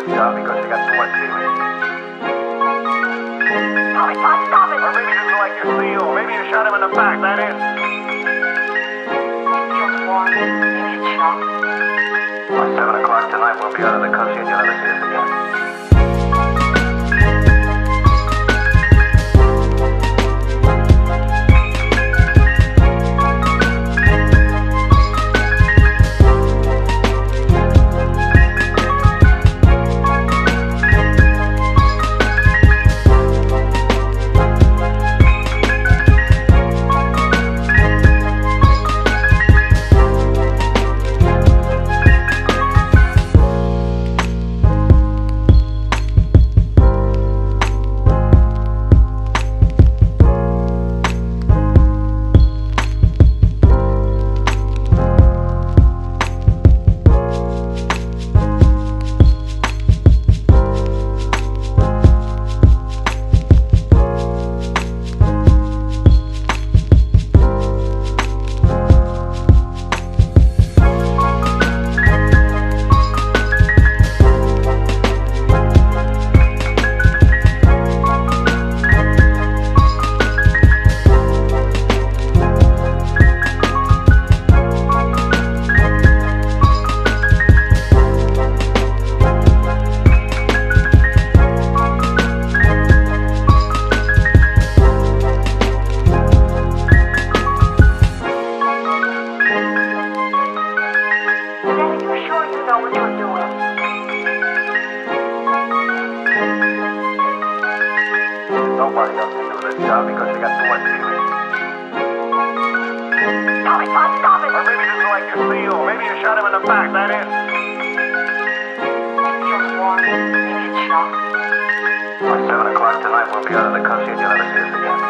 job because you got too much feeling. Tommy, stop it! Or maybe you didn't like your seal. Maybe you shot him in the back, that is. Maybe it's warm. Maybe it's shock. By 7 o'clock tonight, we'll be out of the country and you'll never see us again. Nobody else can do this job because you got too much feeling. Tommy, stop it! Or maybe you didn't like your seal. Maybe you shot him in the back, that is. Maybe it's warm. Maybe it's shock. By 7 o'clock tonight, we'll be out of the country and you'll never see us again.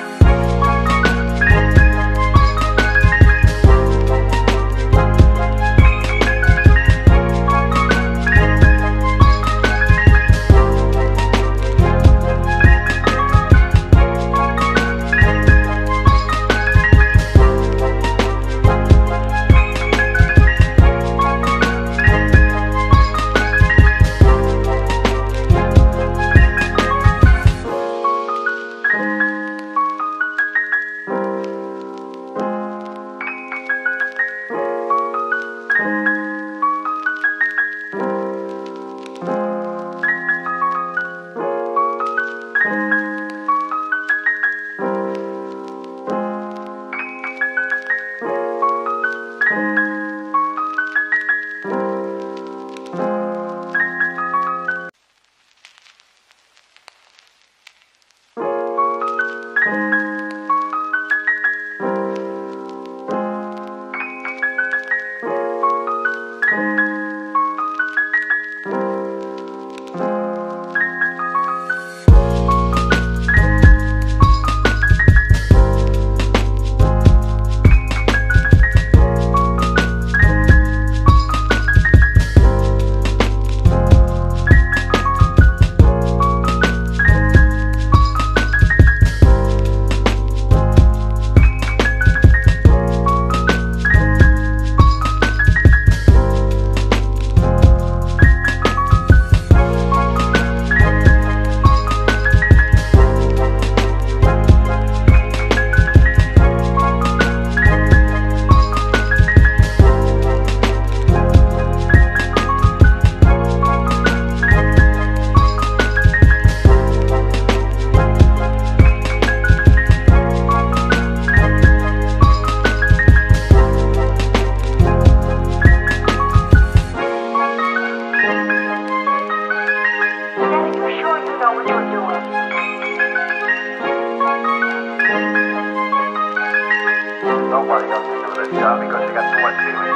Nobody else can do this job because you got too much feeling.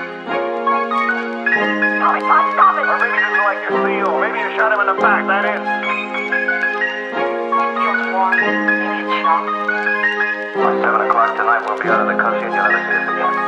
Tommy, stop it! Or maybe you didn't like your seal. Maybe you shot him in the back, that is. Maybe it's warm. Maybe it's shock. By 7 o'clock tonight, we'll be out of the country and you'll never see us again.